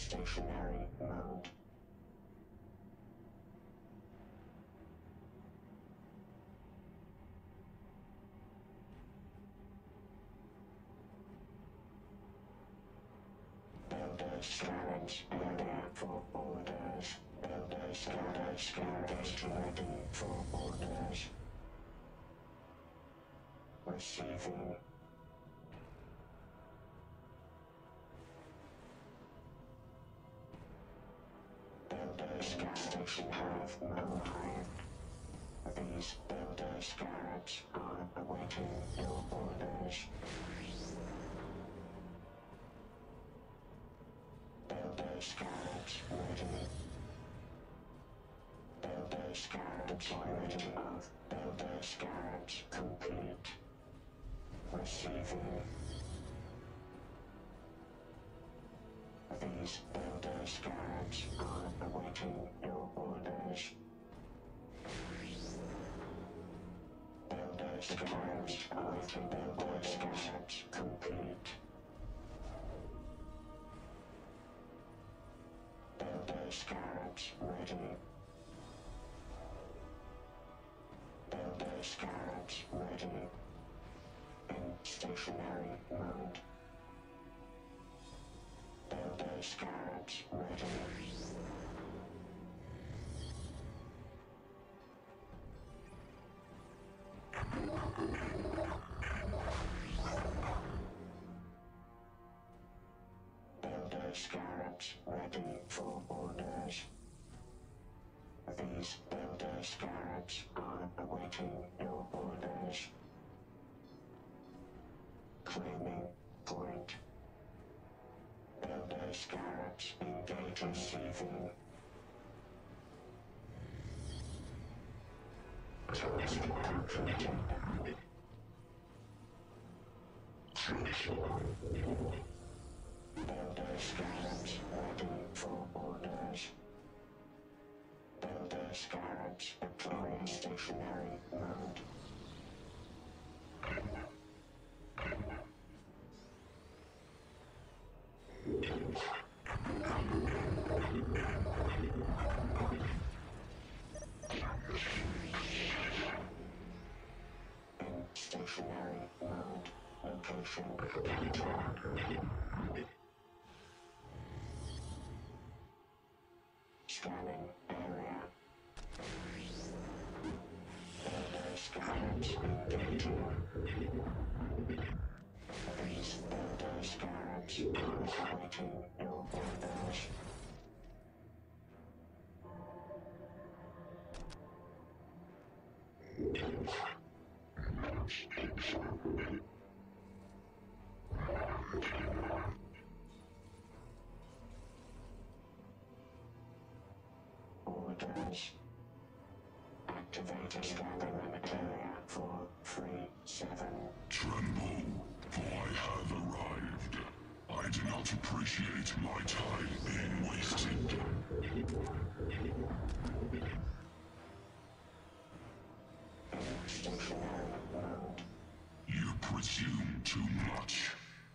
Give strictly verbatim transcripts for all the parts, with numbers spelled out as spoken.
stationary mode. Builders scanners area for orders. Builders scanners scanners ready for orders. Receiving. Builders station have mode. These builder scarabs are awaiting your orders. Builder scarabs ready. Builder scarabs ready. Builder scarabs complete. Receiving. These builder scarabs are awaiting your orders. Builder scarabs awaiting builder scarabs complete. Builder scarabs ready. Builder scarabs ready. In stationary mode. Builder scarabs ready. Builder scarabs ready for orders. These builder scarabs are awaiting your orders. Claiming point. Builder scarabs engage receiving. Task completed. Builder scarabs ready for orders. Builder scarabs deploying stationary mode. In stationary mode, location control. Scanning area. Builder scarabs engaging. These builder scarabs are awaiting your orders. Orders. Activated scanning area for three seven. Tremble, for I have arrived. I do not appreciate my time being wasted. In stationary mode. You presume too much.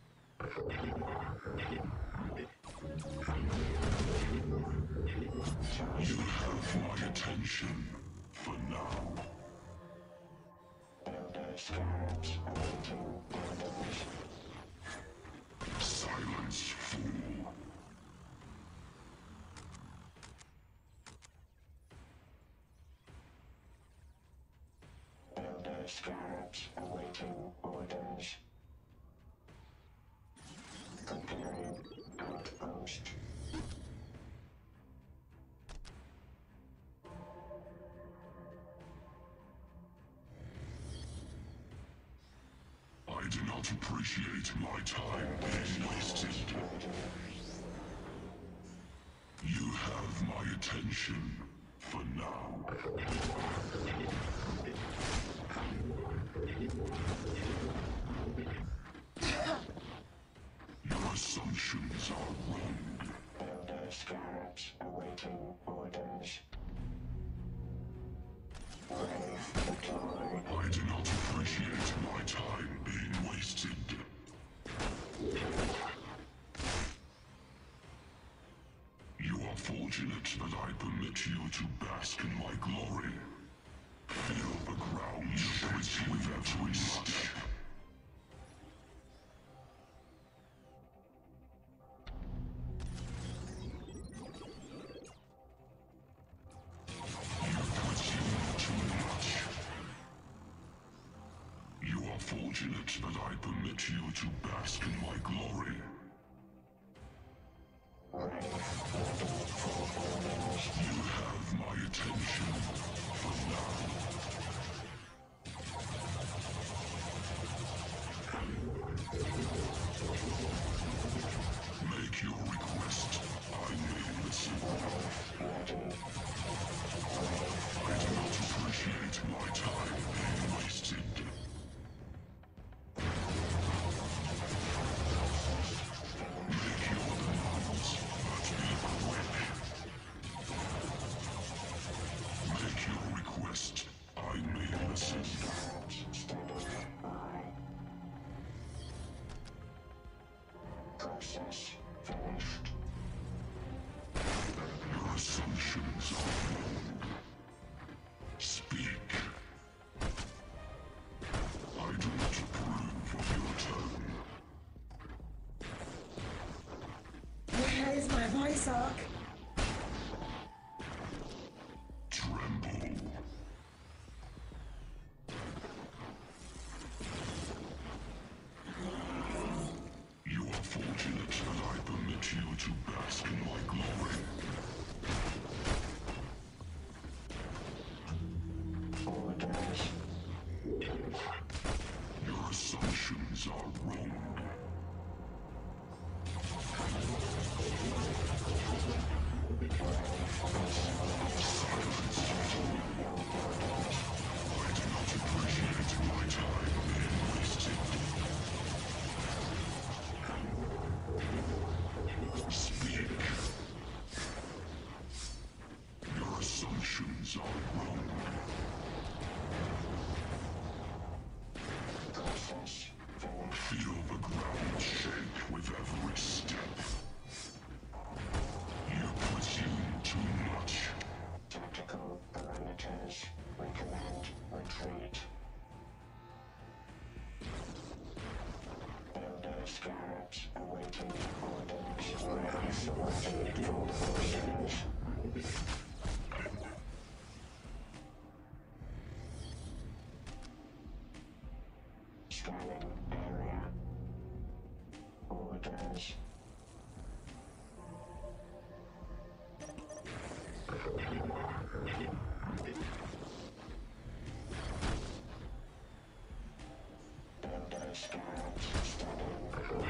You have my attention for now. Builder scarabs awaiting orders. Silence, fool. Builder scarabs awaiting orders. Preparing outpost. I do not appreciate my time being wasted. You have my attention for now. Your assumptions are wrong. Builder scarabs awaiting orders. Brave deployed. I do not appreciate my time being wasted. permit you to bask in my glory. Feel the ground shake with every step. Fortunate that I permit you to bask in my glory. You have my attention for now. Make your request. I may listen. I do not appreciate my time being wasted. Process finished. Your assumptions are wrong. Speak. I do not approve of your tone. Where is my voice arc? Tremble. Fortunate that I permit you to bask in my glory. Orders. Your assumptions are wrong. Silence. I do not appreciate my time being wasted. Speak. Your assumptions are wrong. Process finished. Feel the ground shake with every step. You presume too much. Tactical parameters. Recommend retreat. Builder scarabs awaiting orders. Ready selected for forces. Scanning area. Orders. Builder scarabs studying.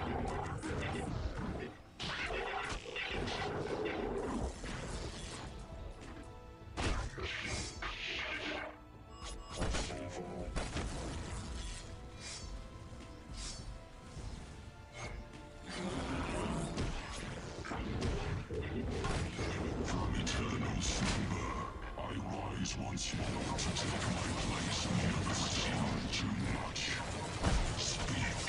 From eternal slumber, I rise once more to take my place in the presume too much. Speak.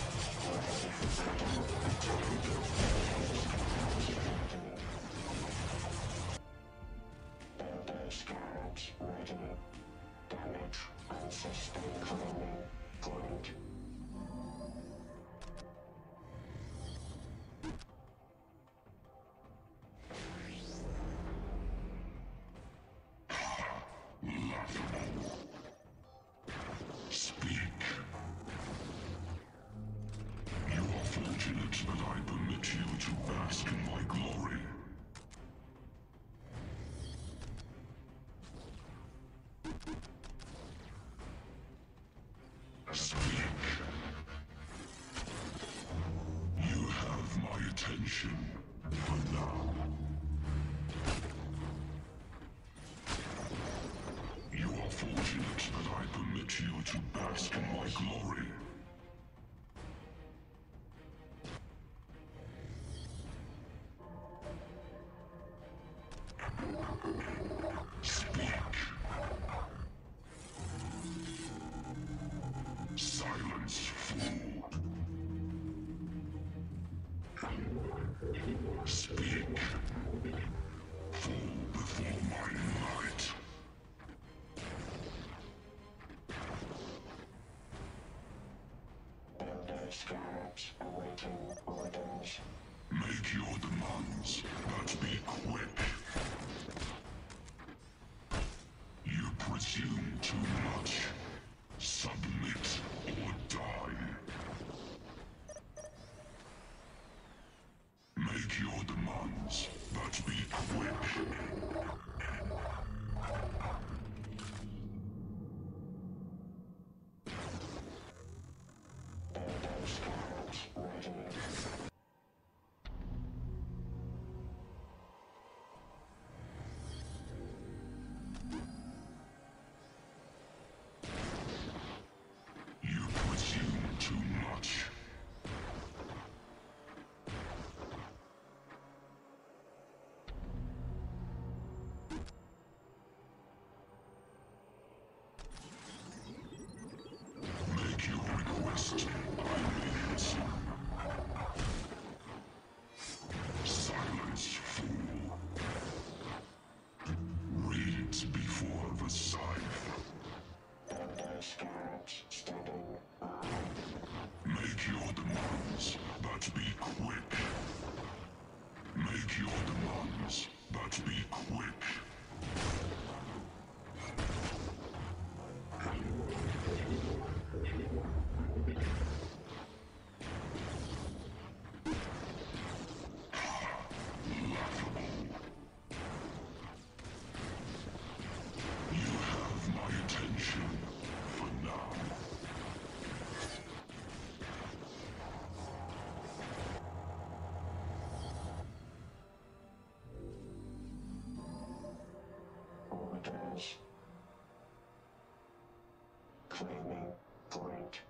Builder scarabs ready. Damage unsustained cleaning point. Laughable. Speak. You are fortunate that I permit you to bask in my glory. Speak. You have my attention for now. You are fortunate that I permit you to bask in my glory. Speak. Silence, fool. Speak. Fall before scarabs awaiting orders. Make your demands, but be quick. You presume too much. Submit or die. Make your demands, but be quick. Building scarabs ready. You presume too much. Make your request. I may listen. Silence, fool. Read before the scythe. Building scarabs standing by. Make your demands, but be quick. Make your demands, but be quick. You have my attention for now. Orders. Claiming point.